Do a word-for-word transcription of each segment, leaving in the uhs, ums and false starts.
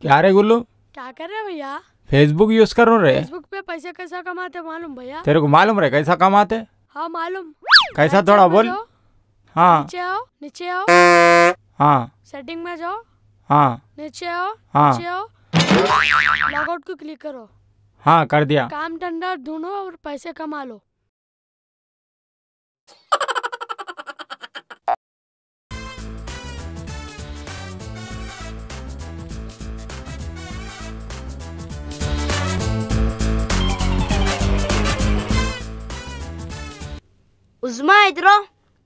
क्या रे गुल्लू? क्या कर रहे भैया? फेसबुक यूज कर रहे? फेसबुक पे पैसे कैसा कमाते मालूम भैया? तेरे को मालूम रहे कैसा कमाते? हाँ मालूम। कैसा थोड़ा बोल। हाँ नीचे आओ, नीचे आओ। हाँ सेटिंग में जाओ। हाँ नीचे आओ, हाँ नीचे आओ। लॉग आउट को क्लिक करो। हाँ कर दिया। काम धंधा ढूंढो और पैसे कमा लो। उस्मा इधर आओ।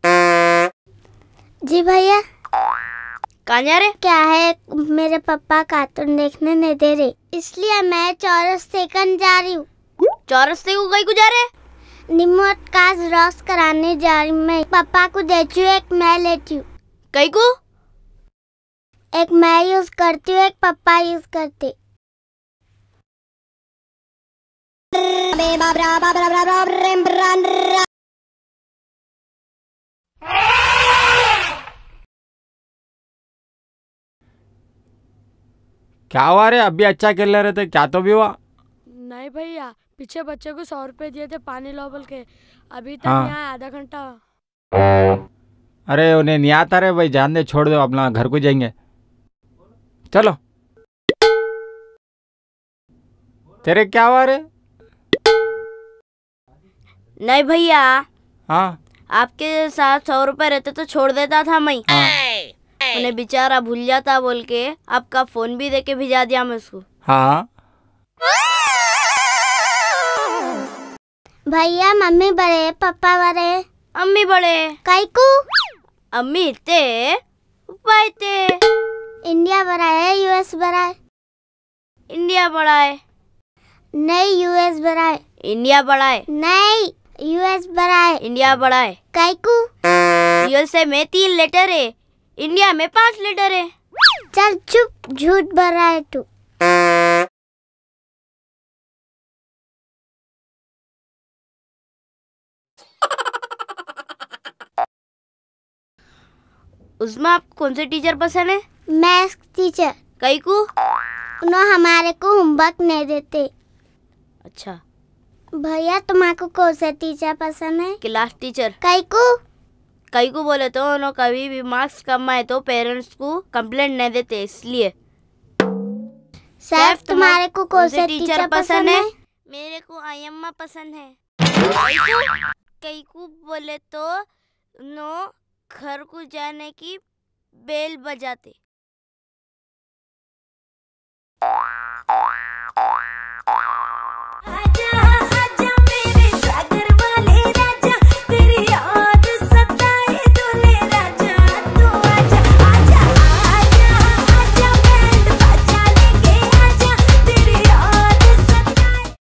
जी भैया। कहाँ जा रहे? क्या है, मेरे पापा कार्टून देखने नहीं दे रहे, इसलिए मैं चौरस्ते जा रही हूँ। चौरस्ते को कहीं को जा रहे? रिमोट का रॉस कराने जा रही हूँ। मैं पापा को देती हूँ, एक मैं लेती हूँ। कहीं को? एक मैं यूज करती हूँ, एक पापा यूज करते। क्या हुआ रे? अभी अच्छा खेल रहे थे, क्या तो भी हुआ? नहीं भैया, पीछे बच्चे को सौ रुपए दिए थे पानी लो बोल के, अभी तक हाँ। नहीं आया, आधा घंटा। अरे उन्हें नहीं आता रे भाई, जान दे, छोड़ दो, अपना घर को जाएंगे। चलो। तेरे क्या हुआ रे? नहीं भैया, हाँ आपके साथ सौ रुपए रहते तो छोड़ देता था मैं। हाँ उन्हें बेचारा भूल जाता बोल के आपका फोन भी देके भिजा दिया मैं उसको। हाँ। भैया मम्मी बड़े, पापा बड़े। अम्मी बड़े। कई को? अम्मी ते पापा ते। इंडिया बड़ा है, यूएस बड़ा है? इंडिया बड़ा है। नहीं, यूएस बड़ा है। इंडिया बड़ा है। नहीं, यूएस बड़ा है। इंडिया बड़ा है। कई को? यूएसए में तीन लेटर है, इंडिया में पांच लेटर है। चल चुप, झूठ बोल रहा है तू। उसमें आपको कौन से टीचर पसंद है? Maths teacher. कई को? उन्होंने हमारे को होमवर्क नहीं देते। अच्छा। भैया तुम्हारे कौन सा टीचर पसंद है? Class teacher. कई को? कई को बोले तो उन्होंने कभी भी मार्क्स कम आए तो पेरेंट्स को कंप्लेंट नहीं देते, इसलिए। सैफ तुम्हारे को कौन सा टीचर पसंद है? मेरे को आयम्मा पसंद है। कई को? कई को बोले तो नो घर को जाने की बेल बजाते।